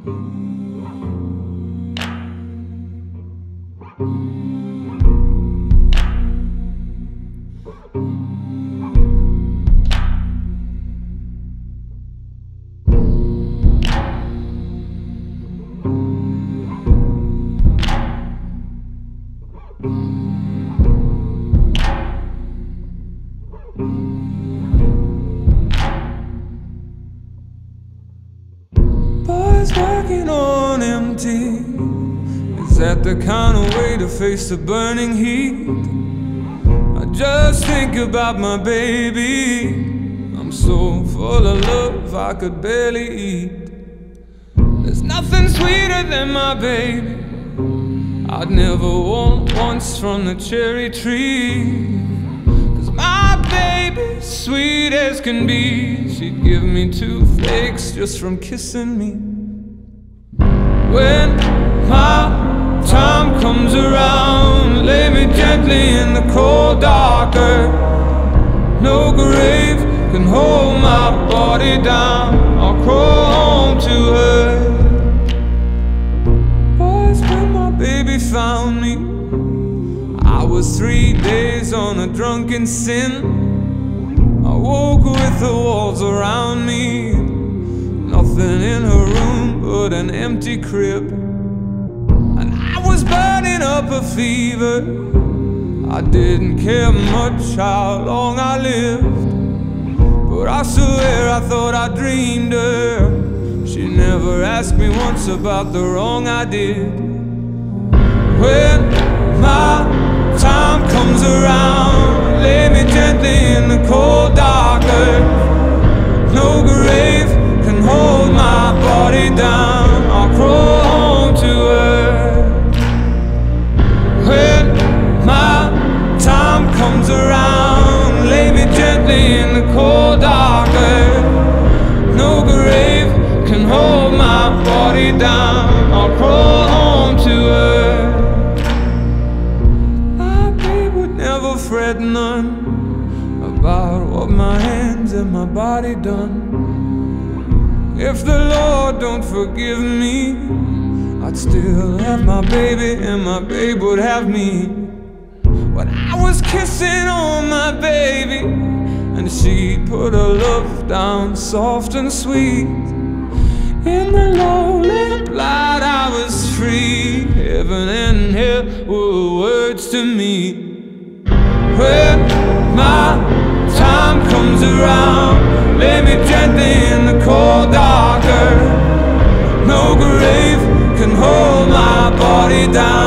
Working on empty. Is that the kind of way to face the burning heat? I just think about my baby. I'm so full of love I could barely eat. There's nothing sweeter than my baby. I'd never want once from the cherry tree. 'Cause my baby's sweet as can be. She'd give me toothaches just from kissing me. When my time comes around, lay me gently in the cold dark earth. No grave can hold my body down. I'll crawl home to her. Boys, when my baby found me, I was 3 days on a drunken sin. I woke with the walls around me, nothing in her room but an empty crib. And I was burning up a fever. I didn't care much how long I lived, but I swear I thought I dreamed her. She never asked me once about the wrong I did. When my time comes around, lay me gently in the cold dark earth. No grave can hold my body down. I'll crawl home to her. When my time comes around, lay me gently in the cold dark earth. No grave can hold my body down. I'll crawl home to her. My babe would never fret none about what my hands and my body done. If the Lord don't forgive me, I'd still have my baby and my babe would have me. When I was kissing on my baby and she put her love down soft and sweet, in the lonely light I was free. Heaven and hell were words to me. When my time comes around, lay me gently in the cold dark earth. No grave can hold my body down.